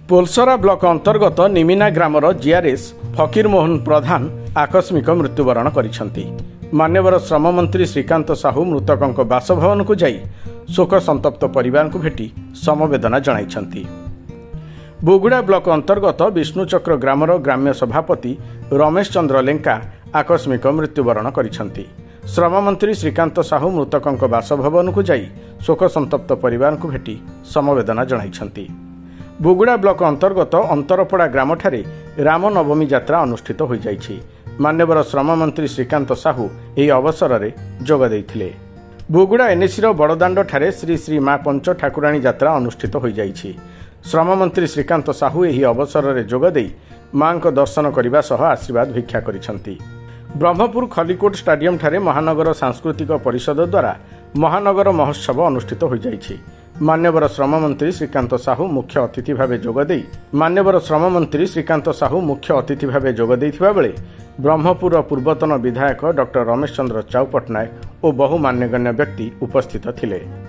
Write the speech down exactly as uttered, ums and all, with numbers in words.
Polasara block अंतर्गत निमिना grammar GRS फकीर मोहन प्रधान आकस्मिक मृत्युवरण करिसेंति। मान्यवर श्रम मंत्री श्रीकांत साहू मृतकों बासभवन को जाई शोक संतप्त परिवार को भेटी समवेदना जणाइछंति। बुगुड़ा ब्लॉक अंतर्गत विष्णुचक्र ग्रामर ग्राम्य सभापति रमेश चंद्र लेंका आकस्मिक मृत्युवरण करिसेंति। श्रम मंत्री श्रीकांत साहू मृतकों बासभवन को जाई शोक संतप्त परिवार को भेटी समवेदना जणाइछंति। बुगुड़ा ब्लॉक अंतर्गत अंतरपड़ा ग्राम ठारे रामनवमी यात्रा अनुष्ठित हो जाइछि। मान्यवर श्रम मंत्री श्रीकांत साहू एही अवसर में जोग देइथिले। बुगुड़ा एनएसी बड़दाण्ड ठारे श्री श्री माँ पंच ठाकुराणी यात्रा अनुष्ठित हो जाइछि। श्रम मंत्री श्रीकांत साहू एही अवसर में जोग देई मां को दर्शन करने सह आशीर्वाद भिक्षा करिसेंति। ब्रह्मपुर खलिकोट स्टाडियम ठारे महानगर सांस्कृतिक परिषद द्वारा महानगर महोत्सव अनुष्ठित हो जाइछि। मान्यवर श्रम मंत्री श्रीकांत साहू मुख्य अतिथि भावे जोग देई मान्यवर श्रम मंत्री श्रीकांत साहू मुख्य अतिथि भावे जोग देइथिबा बेले ब्रह्मपुर पूर्वतन विधायक डॉक्टर रमेश चंद्र चाउ पट्टनायक और बहु मान्यगण्य व्यक्ति उपस्थित थिले।